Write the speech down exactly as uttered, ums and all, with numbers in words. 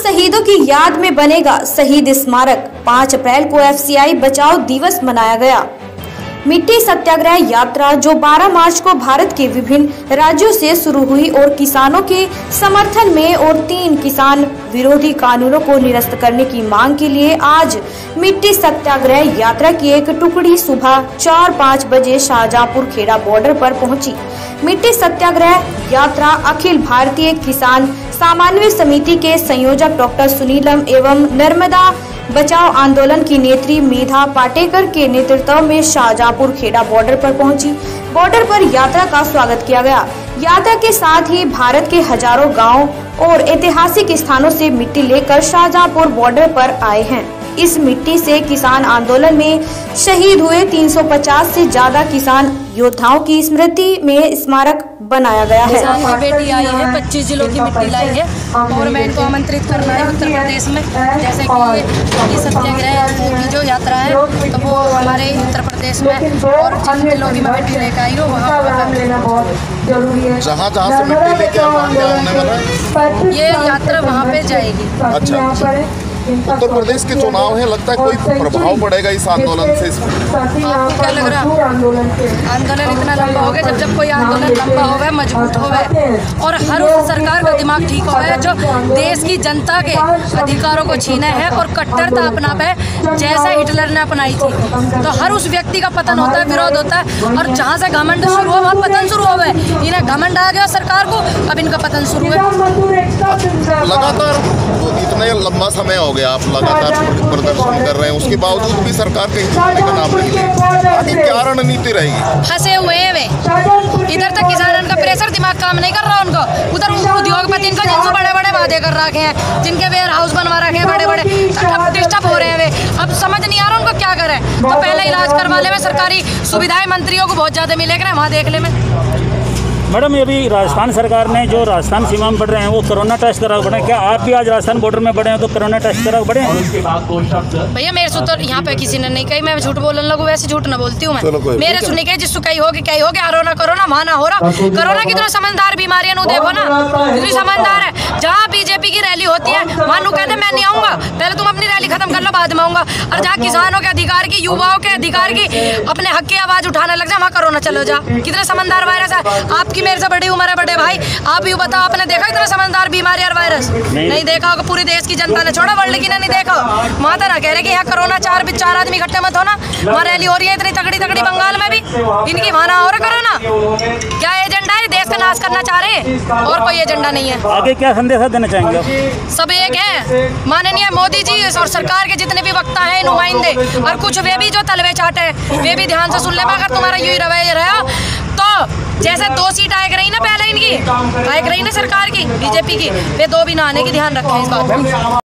शहीदों की याद में बनेगा शहीद स्मारक। पाँच अप्रैल को एफ सी आई बचाओ दिवस मनाया गया। मिट्टी सत्याग्रह यात्रा जो बारह मार्च को भारत के विभिन्न राज्यों से शुरू हुई और किसानों के समर्थन में और तीन किसान विरोधी कानूनों को निरस्त करने की मांग के लिए आज मिट्टी सत्याग्रह यात्रा की एक टुकड़ी सुबह चार पाँच बजे शाहजहांपुर खेड़ा बॉर्डर पर पहुंची। मिट्टी सत्याग्रह यात्रा अखिल भारतीय किसान सामान्य समिति के संयोजक डॉक्टर सुनीलम एवं नर्मदा बचाओ आंदोलन की नेत्री मेधा पाटेकर के नेतृत्व में शाहजहांपुर खेड़ा बॉर्डर पर पहुंची। बॉर्डर पर यात्रा का स्वागत किया गया। यात्रा के साथ ही भारत के हजारों गांव और ऐतिहासिक स्थानों से मिट्टी लेकर शाहजहांपुर बॉर्डर पर आए हैं। इस मिट्टी से किसान आंदोलन में शहीद हुए तीन सौ पचास से ज्यादा किसान योद्धाओं की स्मृति में स्मारक बनाया गया है। किसान की बेटी आई है, पच्चीस जिलों की मिट्टी लाई है और मैं इनको आमंत्रित करना है उत्तर प्रदेश में। जैसे कि सत्याग्रह की जो यात्रा है तो वो हमारे उत्तर प्रदेश में और जिन जिलों की मैं मिट्टी लेकर आई हूँ वहाँ जहाँ जहाँ से मिट्टी लेके आने वाला ये यात्रा वहाँ पे जाएगी। अच्छा, उत्तर प्रदेश के चुनाव है, लगता है कोई प्रभाव पड़ेगा इस आंदोलन से? आपको क्या लग रहा है? आंदोलन इतना लंबा हो गया, जब जब कोई आंदोलन लंबा हो गया मजबूत हो गए और हर उस सरकार का दिमाग ठीक हो गया जो देश की जनता के अधिकारों को छीने है और कट्टरता अपना पे जैसा हिटलर ने अपनाई थी। तो हर उस व्यक्ति का पतन होता है, विरोध होता है और जहाँ से घमंड शुरू हुआ वहाँ पतन शुरू हो गए। इन्हें घमंड आ गया सरकार को, अब इनका पतन शुरू है। लगातार इतने लंबा समय हो गया आप लगातार प्रदर्शन कर रहे हैं, उसके बावजूद भी सरकार के हित का नाम नहीं ले। आगे क्या रणनीति रहेगी? फंसे हुए हैं वे। इधर तक किसानों का प्रेशर दिमाग काम नहीं कर रहा उनको, उधर उद्योगपति इनका जिनसे बड़े बड़े वादे कर रखे हैं, जिनके वेयर हाउस बनवा रखे हैं बड़े बड़े, डिस्टर्ब हो रहे हैं वे। अब समझ नहीं आ रहा उनको क्या करें। तो पहले इलाज करवा ले में सरकारी सुविधाएं मंत्रियों को बहुत ज्यादा मिलेगा ना, वहाँ देख ले में। मैडम, ये भी राजस्थान सरकार ने जो राजस्थान सीमा में बढ़ रहे हैं वो कोरोना टेस्ट करा बढ़े। क्या आप भी आज राजस्थान बॉर्डर में बढ़े हैं तो कोरोना टेस्ट करा बढ़े हैं? भैया मेरे से तो यहाँ पे किसी ने नहीं कही, मैं झूठ बोलने लगूँ वैसे झूठ ना बोलती हूँ मैं। मेरे सुनने के जिसको कही होगी कही होगी आरो ना करो ना वहाँ ना हो रहा। कोरोना की तरह समझदार बीमारी है, देखो ना कितनी समझदार है। जहाँ बीजेपी की रैली होती है वहाँ नु कहते मैं नहीं आऊँगा, पहले तुम अपनी रैली खत्म कर लो बाद में आऊँगा। और जहाँ किसानों के अधिकार की, युवाओं के अधिकार की, अपने हक की आवाज उठाने लग जाए वहाँ कोरोना चलो जा। कितने समझदार वायरस है। आपकी मेरे से बड़ी उम्र है बड़े भाई, आप भी बताओ आपने देखा इतना समझदार बीमारी और वायरस? नहीं, नहीं देखा होगा। पूरी देश की जनता ने छोड़ा, वर्ल्ड की ने नहीं देखा। माता ना कह रहे कि यहाँ कोरोना चार चार आदमी इकट्ठे मत होना। वहाँ रैली हो रही है इतनी तगड़ी तगड़ी बंगाल में भी, इनकी वहाँ ना हो रहा कोरोना। क्या एजेंडा है? देश का नाश करना चाह रहे हैं और कोई एजेंडा नहीं है। आगे क्या संदेश देना चाहेंगे आप? सब एक है, माननीय मोदी जी और सरकार के जितने भी वक्ता हैं नुमाइंदे और कुछ वे भी जो तलवे चाटे वे भी ध्यान से सुन ले। अगर तुम्हारा यही रवैया रहा तो जैसे दो सीट आए रही ना पहले इनकी आए रही ना सरकार की बीजेपी की, वे दो भी ना आने की ध्यान रखें इस बात को।